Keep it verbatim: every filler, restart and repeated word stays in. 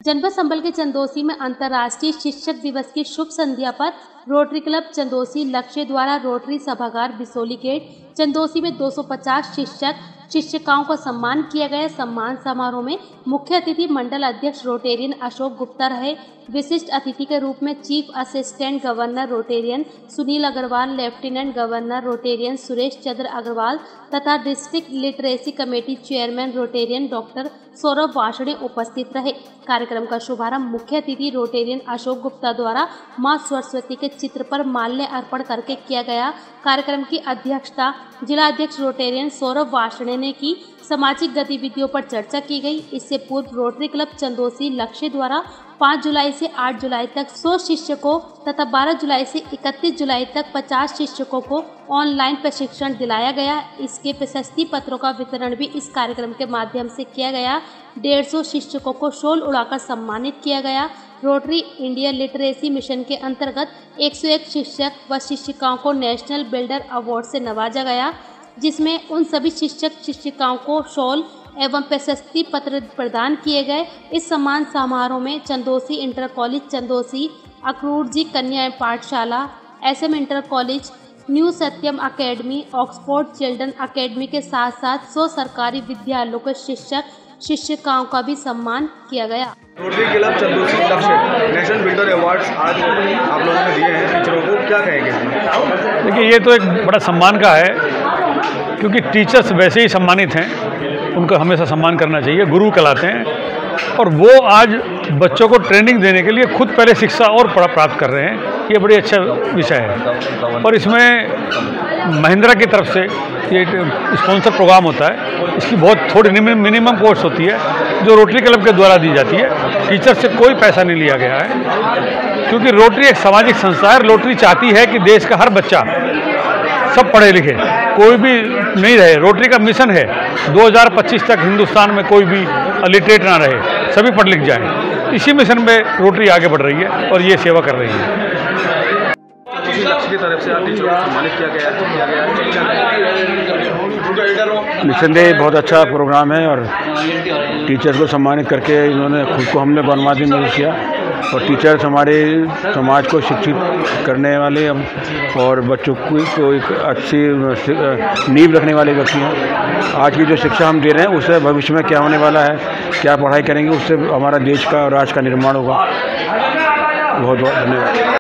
जनपद संबल के चंदोसी में अंतर्राष्ट्रीय शिक्षक दिवस की शुभ संध्या पर रोटरी क्लब चंदोसी लक्ष्य द्वारा रोटरी सभागार बिसोली गेट चंदोसी में दो सौ पचास शिक्षक शिक्षिकाओं का सम्मान किया गया। सम्मान समारोह में मुख्य अतिथि मंडल अध्यक्ष रोटेरियन अशोक गुप्ता रहे। विशिष्ट अतिथि के रूप में chief assistant governor rotarian Sunil Agarwal, lieutenant governor rotarian Suresh Chandra Agarwal तथा district literacy committee chairman rotarian doctor Saurabh Varshney उपस्थित रहे। कार्यक्रम का शुभारंभ मुख्य अतिथि रोटेरियन अशोक गुप्ता द्वारा मां सरस्वती के चित्र पर माल्य अर्पण करके किया गया। कार्यक्रम की अध्यक्षता जिला अध्यक्ष रोटेरियन सौरभ वाषणे ने की। सामाजिक गतिविधियों पर चर्चा की गई। इससे पूर्व रोटरी क्लब चंदोसी लक्ष्य द्वारा पाँच जुलाई से आठ जुलाई तक सौ शिक्षकों तथा बारह जुलाई से इकतीस जुलाई तक पचास शिक्षकों को ऑनलाइन प्रशिक्षण दिलाया गया। इसके प्रशस्ति पत्रों का वितरण भी इस कार्यक्रम के माध्यम से किया गया। डेढ़ सौ शिक्षकों को शॉल उड़ाकर सम्मानित किया गया। रोटरी इंडिया लिटरेसी मिशन के अंतर्गत एक सौ एक शिक्षक व शिक्षिकाओं को नेशनल बिल्डर अवार्ड से नवाजा गया, जिसमें उन सभी शिक्षक शिक्षिकाओं को शॉल एवं प्रशस्ति पत्र प्रदान किए गए। इस सम्मान समारोह में चंदोसी इंटर कॉलेज चंदोसी, अक्रूर जी कन्या पाठशाला, S M inter college, new Satyam academy, Oxford children academy के साथ साथ सौ सरकारी विद्यालयों के शिक्षक शिक्षिकाओं का भी सम्मान किया गया। रोटरी क्लब चंदोसी लक्ष्य नेशनल बिल्डर अवार्ड्स आज आप लोगों ने दिए हैं टीचरों को, क्या कहेंगे? देखिए, ये तो एक बड़ा सम्मान का है, क्योंकि टीचर्स वैसे ही सम्मानित हैं, उनका हमेशा सम्मान करना चाहिए, गुरु कहलाते हैं। और वो आज बच्चों को ट्रेनिंग देने के लिए खुद पहले शिक्षा और प्राप्त कर रहे हैं। ये बड़ी अच्छा विषय है। और इसमें महिंद्रा की तरफ से ये स्पॉन्सर प्रोग्राम होता है। इसकी बहुत थोड़ी मिनिमम कॉस्ट होती है, जो रोटरी क्लब के द्वारा दी जाती है। टीचर से कोई पैसा नहीं लिया गया है, क्योंकि रोटरी एक सामाजिक संस्था है। रोटरी चाहती है कि देश का हर बच्चा सब पढ़े लिखे, कोई भी नहीं रहे। रोटरी का मिशन है दो हज़ार पच्चीस तक हिंदुस्तान में कोई भी अलिटरेट ना रहे, सभी पढ़ लिख जाएं। इसी मिशन में रोटरी आगे बढ़ रही है और ये सेवा कर रही है। लक्ष्य की तरफ से टीचरों को सम्मानित किया गया किया गया निस्संदेह बहुत अच्छा प्रोग्राम है और टीचर को सम्मानित करके इन्होंने खुद को हमने बर्बादी महसूस किया। और टीचर्स हमारे समाज को शिक्षित करने वाले और बच्चों को एक अच्छी नींव रखने वाले व्यक्ति हैं। आज की जो शिक्षा हम दे रहे हैं उससे भविष्य में क्या होने वाला है, क्या पढ़ाई करेंगे, उससे हमारा देश का और राष्ट्र का निर्माण होगा। बहुत बहुत धन्यवाद।